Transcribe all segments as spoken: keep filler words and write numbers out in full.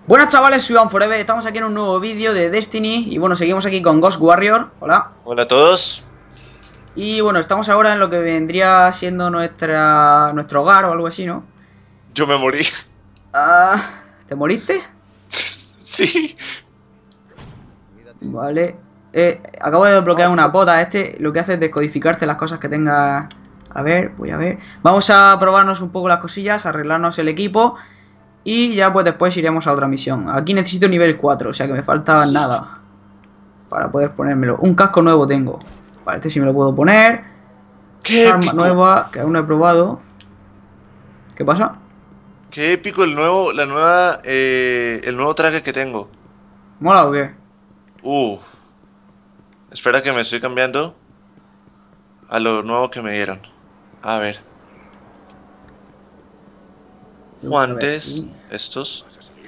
Buenas chavales, soy Forever, estamos aquí en un nuevo vídeo de Destiny. Y bueno, seguimos aquí con Ghost Warrior. Hola. Hola a todos. Y bueno, estamos ahora en lo que vendría siendo nuestra nuestro hogar o algo así, ¿no? Yo me morí. Ah, ¿te moriste? Sí. Vale. Eh, acabo de desbloquear una bota. Este lo que hace es descodificarte las cosas que tengas. A ver, voy a ver. Vamos a probarnos un poco las cosillas, arreglarnos el equipo. Y ya pues después iremos a otra misión. Aquí necesito nivel cuatro, o sea que me falta nada para poder ponérmelo. Un casco nuevo tengo. Vale, este sí me lo puedo poner. ¡Qué Arma épico! nueva que aún no he probado. ¿Qué pasa? ¡Qué épico el nuevo, la nueva, eh, el nuevo traje que tengo! ¿Mola o qué? Uh. Espera que me estoy cambiando a lo nuevo que me dieron. A ver. A ver, Guantes, aquí. estos.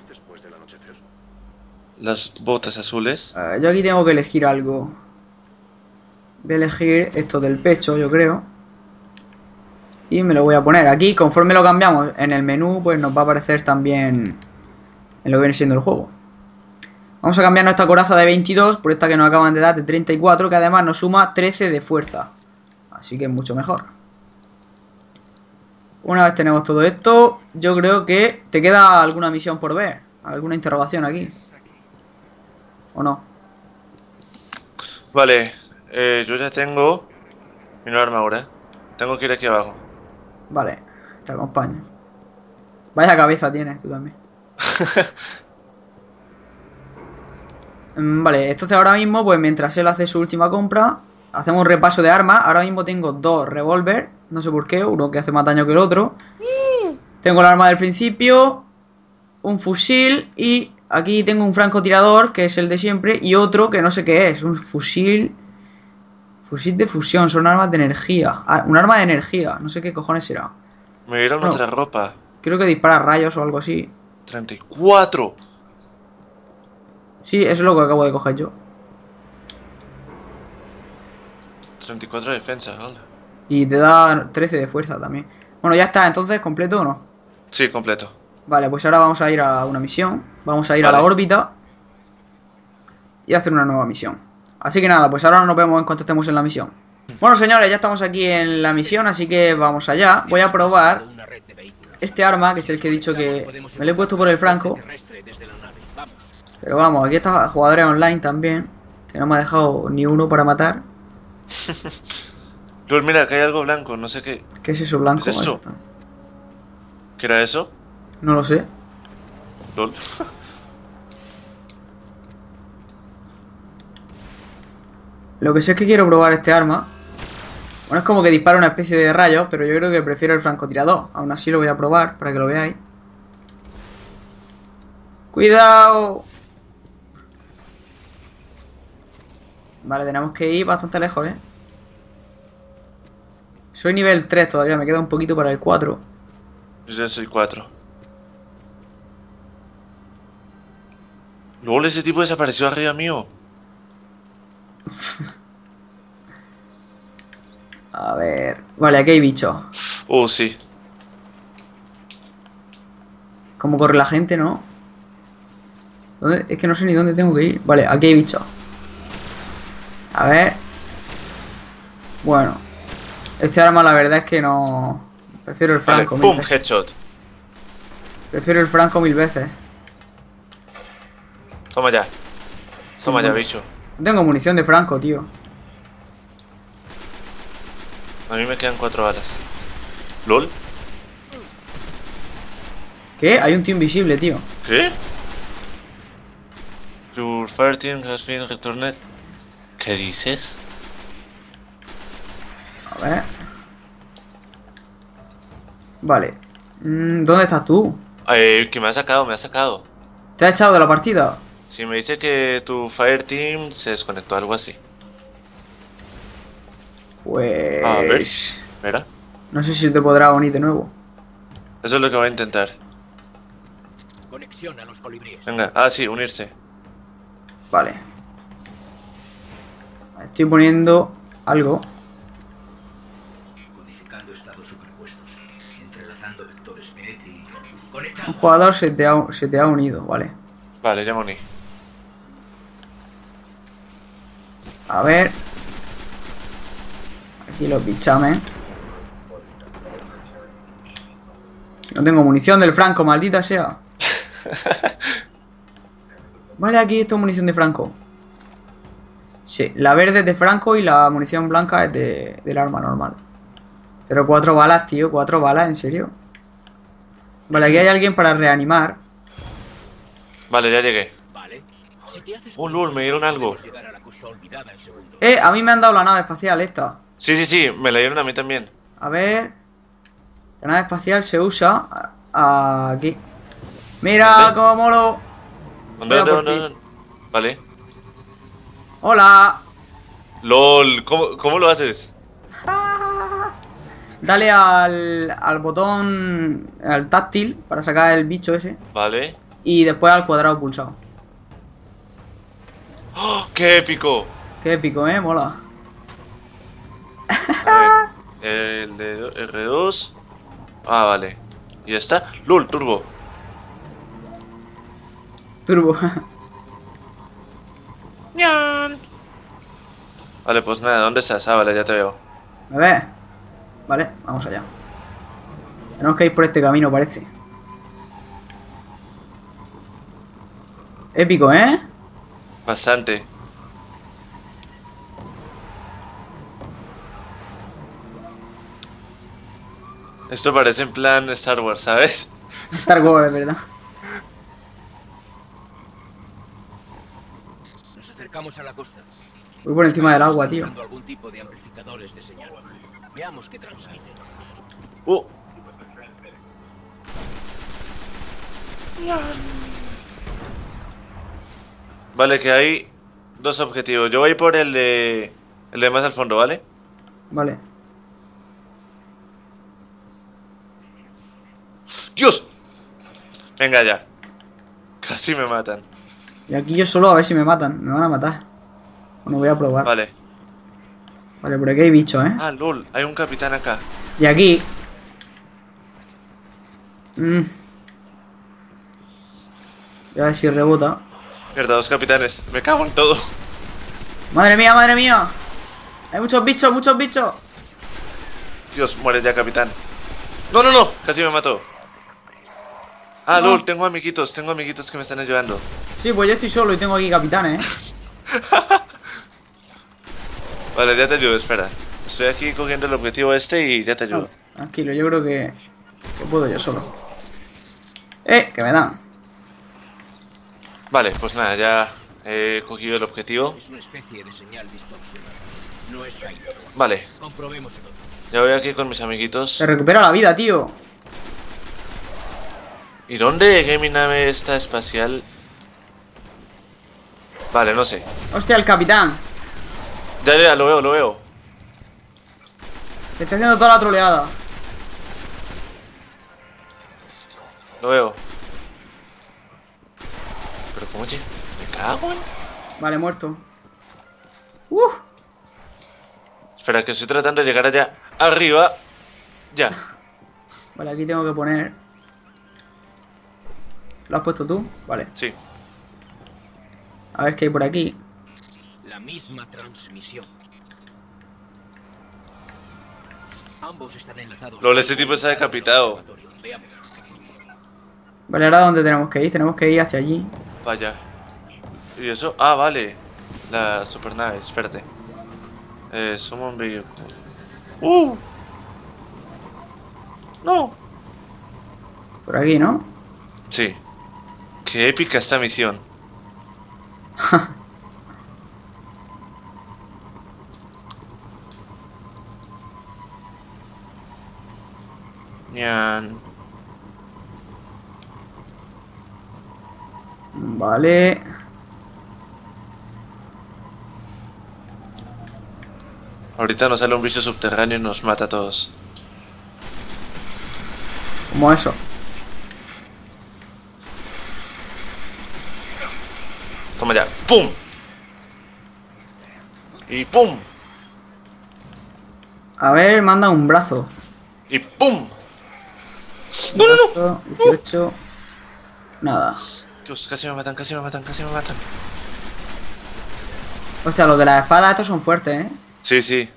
Las botas azules. A ver, yo aquí tengo que elegir algo. Voy a elegir esto del pecho, yo creo. Y me lo voy a poner aquí. Conforme lo cambiamos en el menú, pues nos va a aparecer también en lo que viene siendo el juego. Vamos a cambiar nuestra coraza de veintidós por esta que nos acaban de dar de treinta y cuatro, que además nos suma trece de fuerza. Así que es mucho mejor. Una vez tenemos todo esto, yo creo que te queda alguna misión por ver. Alguna interrogación aquí. ¿O no? Vale, eh, yo ya tengo mi nueva armadura. Tengo que ir aquí abajo. Vale, te acompaño. Vaya cabeza tienes tú también. Mm, Vale, entonces ahora mismo, pues mientras él hace su última compra, hacemos un repaso de armas. Ahora mismo tengo dos revólver, no sé por qué, uno que hace más daño que el otro. Tengo el arma del principio, un fusil y aquí tengo un francotirador, que es el de siempre, y otro que no sé qué es, un fusil... Fusil de fusión, son armas de energía. Ah, un arma de energía, no sé qué cojones será. Me dieron Bueno, otra ropa. creo que dispara rayos o algo así. treinta y cuatro. Sí, eso es lo que acabo de coger yo. treinta y cuatro de defensa, hola. Y te da trece de fuerza también. Bueno, ya está, entonces, ¿completo o no? Sí, completo. Vale, pues ahora vamos a ir a una misión. Vamos a ir a la Vale. órbita y hacer una nueva misión. Así que nada, pues ahora nos vemos en cuanto estemos en la misión. Bueno, señores, ya estamos aquí en la misión, así que vamos allá. Voy a probar este arma, que es el que he dicho que me lo he puesto por el franco. Pero vamos, aquí está jugadores online también, que no me ha dejado ni uno para matar. Lol, mira, acá hay algo blanco, no sé qué. ¿Qué es eso blanco? ¿Qué es Ahí eso? está. ¿Qué era eso? No lo sé. Lol. Lo que sé es que quiero probar este arma. Bueno, es como que dispara una especie de rayos, pero yo creo que prefiero el francotirador. Aún así lo voy a probar para que lo veáis. ¡Cuidado! Vale, tenemos que ir bastante lejos, ¿eh? Soy nivel tres todavía, me queda un poquito para el cuatro. Yo ya soy cuatro. Lol, ese tipo desapareció arriba mío. A ver... Vale, aquí hay bichos. Oh, sí. ¿Cómo corre la gente, no? ¿Dónde? Es que no sé ni dónde tengo que ir. Vale, aquí hay bichos. A ver... Bueno. Este arma la verdad es que no... Prefiero el Vale, franco. mil pum, veces. headshot. Prefiero el franco mil veces. Toma ya. Toma ya, pues, bicho. No tengo munición de franco, tío. A mí me quedan cuatro balas. Lol. ¿Qué? Hay un tío invisible, tío. ¿Qué? Your fire team has been returned. ¿Qué dices? A ver. Vale. Mm, ¿Dónde estás tú? Eh, que me ha sacado, me ha sacado. ¿Te has echado de la partida? Si me dice que tu fire team se desconectó, algo así. A ver, Pues... espera. No sé si te podrá unir de nuevo. Eso es lo que voy a intentar. Conexión a los colibríes. Venga, ah, sí, unirse. Vale. Estoy poniendo algo. Codificando estados superpuestos. Entrelazando vectores P E T y... Un Conectando. jugador se te ha, se te ha unido, vale. Vale, ya me uní. A ver. Aquí los bichames. No tengo munición del Franco, maldita sea. Vale, aquí esto es munición de Franco. Sí, la verde es de Franco y la munición blanca es de, del arma normal. Pero cuatro balas, tío, cuatro balas, ¿en serio? Vale, aquí hay alguien para reanimar. Vale, ya llegué. Vale. Si te haces Oh, lol, me dieron algo. puedes llegar a la costa olvidada en segundos. Eh, a mí me han dado la nave espacial esta. Sí, sí, sí, me la dieron a mí también. A ver. La nave espacial se usa a- a- aquí. Mira ¿Dónde? cómo molo. ¿Dónde, Voy a dónde, por dónde, ti. dónde? Vale. Hola. LOL, ¿cómo, cómo lo haces? Dale al, al botón, al táctil para sacar el bicho ese. Vale. Y después al cuadrado pulsado. ¡Oh, qué épico! Qué épico, eh, mola. A ver, el de R dos. Ah, vale. Y ya está. LOL, turbo. Turbo. Vale, pues nada, ¿dónde estás? Ah, vale, ya te veo. A ver. Vale, vamos allá. Tenemos que ir por este camino, parece. Épico, ¿eh? Bastante. Esto parece en plan Star Wars, ¿sabes? Star Wars, de verdad. Nos acercamos a la costa. Voy por encima del agua, tío. Usando algún tipo de amplificadores de señal. Veamos qué transmiten. Uh. Vale, que hay dos objetivos. Yo voy por el de... El de más al fondo, ¿vale? Vale. ¡Dios! Venga ya. Casi me matan. Y aquí yo solo a ver si me matan. Me van a matar. Bueno, voy a probar. Vale, Vale. por aquí hay bichos, ¿eh? Ah, lol. Hay un capitán acá. Y aquí... Mm. Voy a ver si rebota. Mierda, dos capitanes. Me cago en todo. ¡Madre mía, madre mía! Hay muchos bichos, muchos bichos. Dios, muere ya, capitán. No, no, no. Casi me mató. Ah, No. lol. Tengo amiguitos. Tengo amiguitos que me están ayudando. Sí, pues yo estoy solo y tengo aquí capitanes, ¿eh? Vale, ya te ayudo, espera. Estoy aquí cogiendo el objetivo este y ya te ayudo. Tranquilo, yo creo que... Que puedo yo solo. ¡Eh! Que me dan. Vale, pues nada, ya he cogido el objetivo. Es una especie de señal distorsionada. No es rayo. Vale, Comprobemos el otro. ya voy aquí con mis amiguitos. Se recupera la vida, tío. ¿Y dónde llegué mi nave esta espacial? Vale, no sé. Hostia, el capitán. Ya, ya, lo veo, lo veo. Te está haciendo toda la troleada. Lo veo. Pero cómo lle- me cago en... Vale, muerto. Uf. Espera, que estoy tratando de llegar allá. Arriba. Ya. Vale, aquí tengo que poner... ¿Lo has puesto tú? Vale. Sí. A ver qué hay por aquí. La misma transmisión. Ambos están enlazados. Lol, este tipo está decapitado. Veamos. Vale, ahora ¿dónde tenemos que ir? Tenemos que ir hacia allí. Vaya. ¿Y eso? Ah, vale. La supernave, espérate. Eh, summon vehicle. ¡Uh! ¡No! Por aquí, ¿no? Sí. Qué épica esta misión. Ñan. Vale. Ahorita nos sale un bicho subterráneo y nos mata a todos. Como eso. Toma ya. ¡Pum! Y ¡pum! A ver, manda un brazo. Y ¡pum! ¡No, no, no! dieciocho. Nada. Dios, casi me matan, casi me matan, casi me matan. Hostia, los de las espadas estos son fuertes, ¿eh? Sí, sí.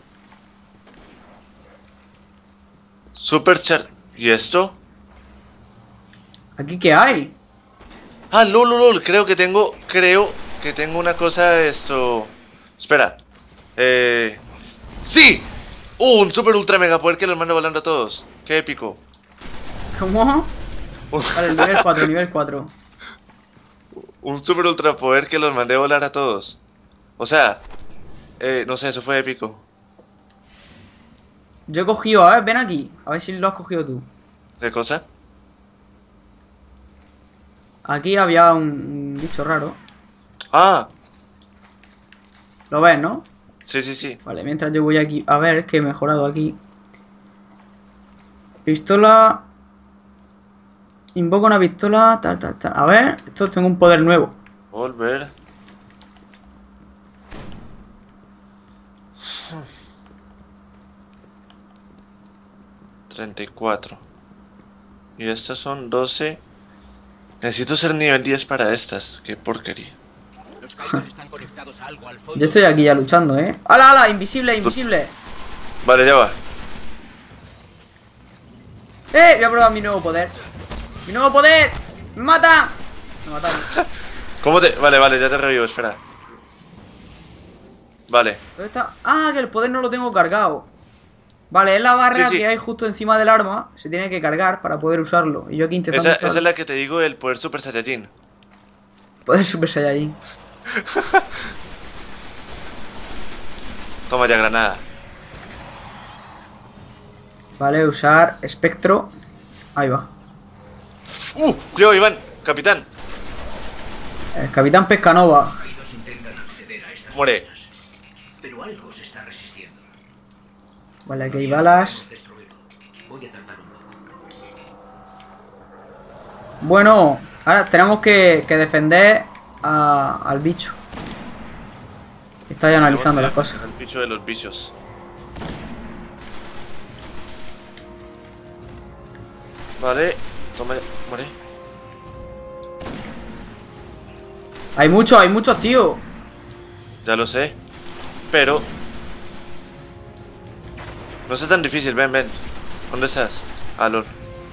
Super char... ¿Y esto? ¿Aquí qué hay? Ah, lol, lol, lol, creo que tengo, creo que tengo una cosa esto... Espera. Eh... ¡Sí! ¡Uh, un super ultra mega poder que los mando volando a todos! ¡Qué épico! ¿Cómo? Un, Vale, nivel cuatro, nivel cuatro. un super ultra poder que los mandé a volar a todos. O sea... Eh, no sé, eso fue épico. Yo he cogido, a ver, ven aquí. A ver si lo has cogido tú. ¿Qué cosa? Aquí había un, un bicho raro. Ah, ¿Lo ves, no? sí, sí, sí. Vale, mientras yo voy aquí a ver que he mejorado aquí. Pistola. Invoco una pistola. Tal, tal, tal. A ver, esto tengo un poder nuevo. Volver. treinta y cuatro. Y estas son doce. Necesito ser nivel diez para estas. Qué porquería. Los cañones están conectados a algo al fondo. Yo estoy aquí ya luchando, ¿eh? ¡Hala, hala! Invisible, invisible. Vale, ya va. ¡Eh! Voy a probar mi nuevo poder. ¡Mi nuevo poder! ¡Me mata! Me mataron. ¿Cómo te...? Vale, vale, ya te revivo, espera. Vale. ¿Dónde está? Ah, que el poder no lo tengo cargado. Vale, es la barra Sí, sí. que hay justo encima del arma. Se tiene que cargar para poder usarlo. Y yo aquí intentando Esa, esa usar es la que te digo, el poder Super Saiyajin. poder Super Saiyajin. Toma ya, granada. Vale, usar espectro. Ahí va. ¡Uh! Cuidado, Iván, capitán. El Capitán Pescanova. Caídos intentan acceder a estas Muere. máquinas, pero algo se está resistiendo. Vale, aquí hay balas. Debemos destruirlo. Voy a tardar un poco. Bueno, ahora tenemos que, que defender a- al bicho. Está ya analizando las cosas. El bicho de los bichos. Vale, toma ya. Muere. Hay muchos, hay muchos, tío. Ya lo sé. Pero... No es tan difícil, ven, ven. ¿Dónde estás? Ah, lol.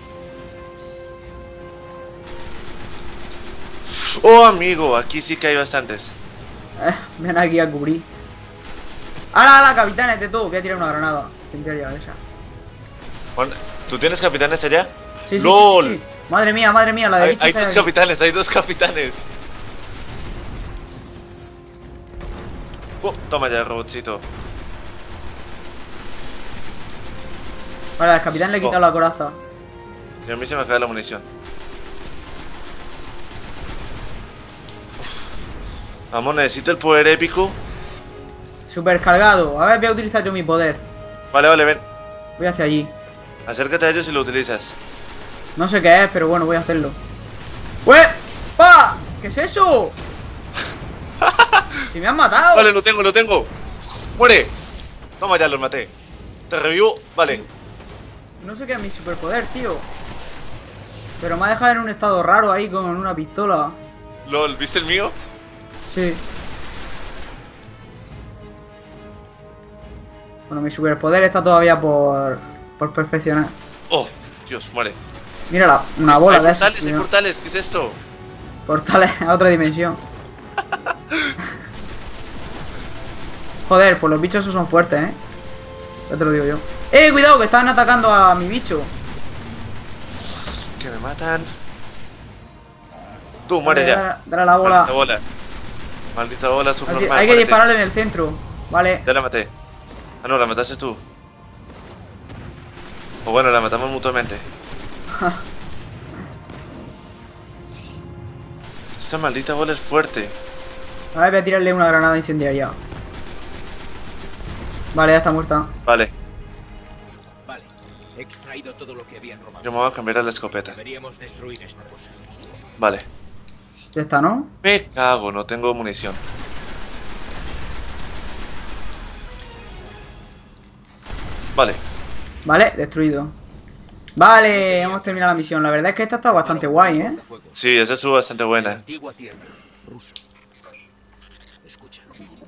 Oh, amigo, aquí sí que hay bastantes. Eh, ven aquí a cubrir. ¡Hala, hala, capitanes de todo! Voy a tirar una granada. Incendiaria de esa. Juan, ¿tú tienes capitanes allá? Sí, sí, sí, ¡Lol! sí, sí. Madre mía, madre mía, la de Hay, bichos hay que hay dos aquí. capitanes, hay dos capitanes. Oh, toma ya, robotcito. Vale, al capitán le he quitado Oh. la coraza. Y a mí se me acaba la munición. Vamos, necesito el poder épico. Super cargado. A ver, voy a utilizar yo mi poder. Vale, vale, ven. Voy hacia allí. Acércate a ellos y lo utilizas. No sé qué es, pero bueno, voy a hacerlo. ¡Ué! ¡Pa! ¿Qué es eso? ¡Si me han matado! Vale, lo tengo, lo tengo. ¡Muere! Toma ya, los maté. Te revivo, vale. No sé qué es mi superpoder, tío. Pero me ha dejado en un estado raro ahí con una pistola. LOL, ¿viste el mío? Sí. Bueno, mi superpoder está todavía por, por perfeccionar. Oh, Dios, muere. Mírala, una bola hay de esas. portales, hay tío. portales, ¿qué es esto? Portales a otra dimensión. Joder, pues los bichos esos son fuertes, ¿eh? Ya te lo digo yo. ¡Eh, cuidado! Que están atacando a mi bicho. Que me matan. Tú, muere Dale, ya. dale, dale la bola. Maldita bola. Maldita bola, Hay que, subnormal. hay que muérete. dispararle en el centro. Vale. Ya la maté. Ah, no, la mataste tú. O bueno, la matamos mutuamente. Esta maldita bola es fuerte. Ahora voy a tirarle una granada incendiaria. Vale, ya está muerta. Vale, Vale, he extraído todo lo que habían robado. yo me voy a cambiar a la escopeta. Deberíamos destruir esta cosa. Vale. Ya está, ¿no? Me cago, no tengo munición. Vale. Vale, destruido. Vale, hemos terminado la misión. La verdad es que esta está bastante guay, ¿eh? Sí, esa estuvo bastante La buena. antigua tierra. Ruso. Escucha.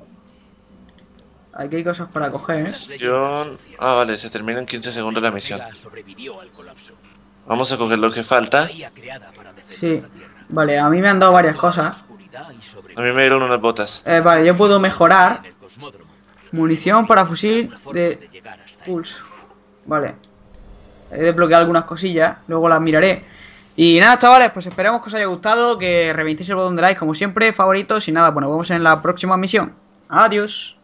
Aquí hay cosas para coger, ¿eh? Misión... Ah, vale, se termina en quince segundos la misión. Vega sobrevivió al colapso. Vamos a coger lo que falta. Bahía creada para defender Sí. la tierra. Vale, a mí me han dado varias cosas. Oscuridad y A sobrevivencia mí me dieron unas botas. Eh, vale, yo puedo mejorar en el cosmódromo. munición para fusil Una forma de de llegar hasta ahí. pulso. Vale. He desbloqueado algunas cosillas, luego las miraré. Y nada, chavales, pues esperemos que os haya gustado, que reventéis el botón de like como siempre, favoritos y nada, pues nos vemos en la próxima misión. Adiós.